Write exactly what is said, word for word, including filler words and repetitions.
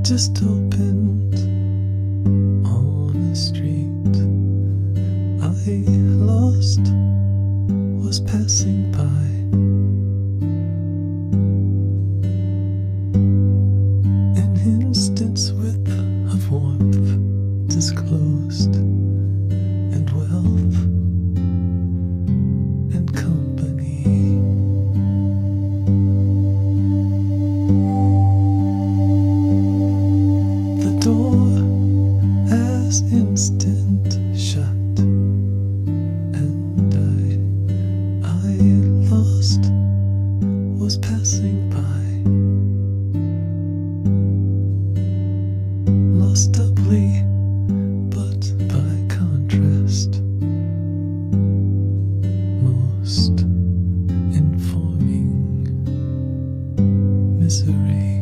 just opened on a street I lost, was passing by. An instant's width of warmth, disclosed, and wealth, and company. The door as instant shut, and I, I lost, was passing by. Lost doubly, but by contrast, most informing misery.